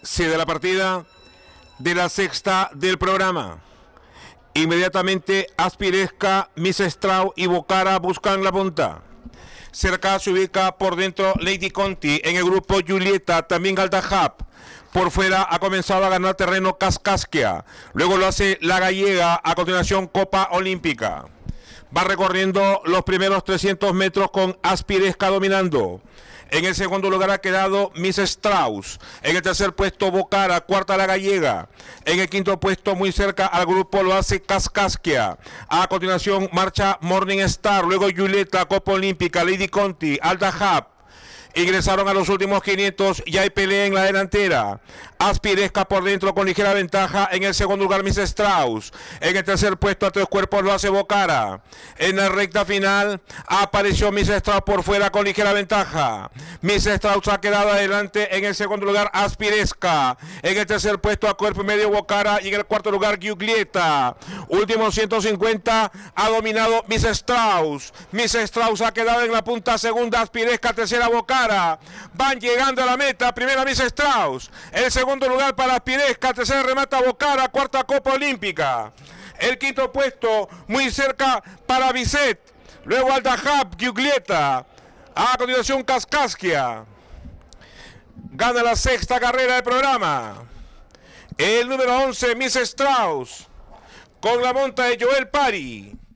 Se da la partida de la sexta del programa. Inmediatamente Aspiresca, Miss Strauss y Bocara buscan la punta. Cerca se ubica por dentro Lady Conti. En el grupo Julieta, también Galdahab. Por fuera ha comenzado a ganar terreno Kaskaskia. Luego lo hace la gallega. A continuación Copa Olímpica. Va recorriendo los primeros 300 metros con Aspiresca dominando. En el segundo lugar ha quedado Miss Strauss. En el tercer puesto Bocara, cuarta la gallega. En el quinto puesto muy cerca al grupo lo hace Kaskaskia. A continuación marcha Morning Star, luego Julieta, Copa Olímpica, Lady Conti, Galdahab. Ingresaron a los últimos 500, ya hay pelea en la delantera. Aspiresca por dentro con ligera ventaja. En el segundo lugar Miss Strauss. En el tercer puesto a 3 cuerpos lo hace Bocara. En la recta final apareció Miss Strauss por fuera con ligera ventaja. Miss Strauss ha quedado adelante. En el segundo lugar Aspiresca. En el tercer puesto a cuerpo y medio Bocara. Y en el cuarto lugar Julieta. Últimos 150 ha dominado Miss Strauss. Miss Strauss ha quedado en la punta segunda. Aspiresca tercera Bocara. Van llegando a la meta. Primera Miss Strauss. El segundo lugar para Aspiresca. Tercera remata Bocara. Cuarta Copa Olímpica. El quinto puesto muy cerca para Bisset. Luego Galdahab, Julieta. A continuación Kaskaskia. Gana la sexta carrera del programa. El número 11 Miss Strauss. Con la monta de Joel Pari.